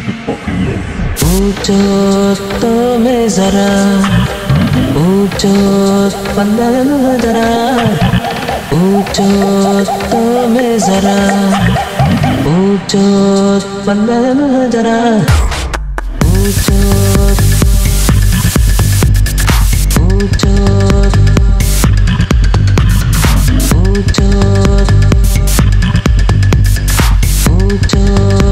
पूछो तो मैं जरा, पूछो पंद्रह जरा, पूछो तो मैं जरा, पूछो पंद्रह जरा, पूछो पूछो पूछो पूछो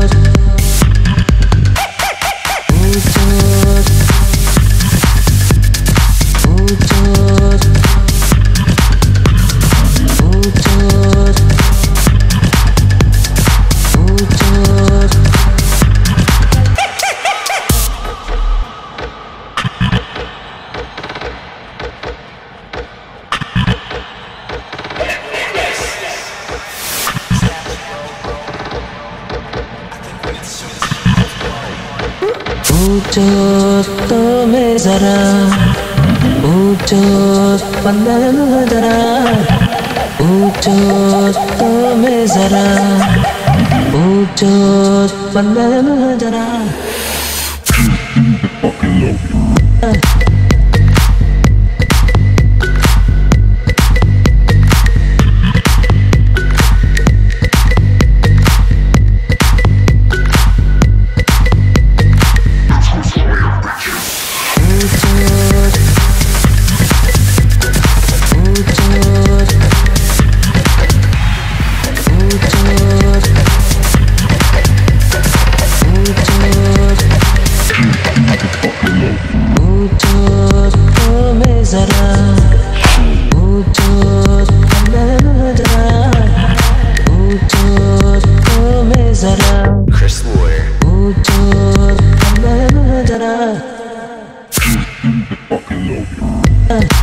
पूछो तो मैं जरा, पूछो पंद्रह जरा, पूछो तो मैं जरा, पूछो पंद्रह जरा। Chris Lawyer. पूछो पंद्रह जरा।